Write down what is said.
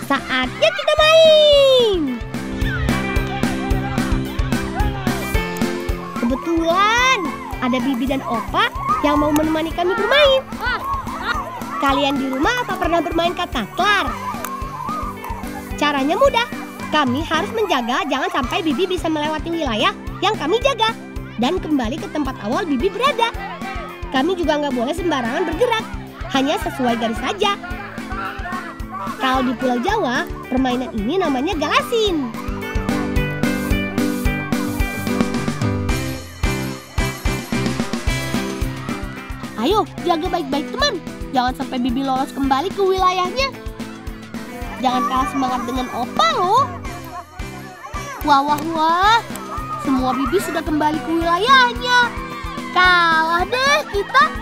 Saatnya kita main. Kebetulan ada Bibi dan Opa yang mau menemani kami bermain. Kalian di rumah apa pernah bermain kataklar? Caranya mudah. Kami harus menjaga jangan sampai Bibi bisa melewati wilayah yang kami jaga dan kembali ke tempat awal Bibi berada. Kami juga nggak boleh sembarangan bergerak, hanya sesuai garis saja. Kalau di Pulau Jawa, permainan ini namanya galasin. Ayo, jaga baik-baik teman. Jangan sampai Bibi lolos kembali ke wilayahnya. Jangan kalah semangat dengan Opa loh. Wah. Semua Bibi sudah kembali ke wilayahnya. Kalah deh kita.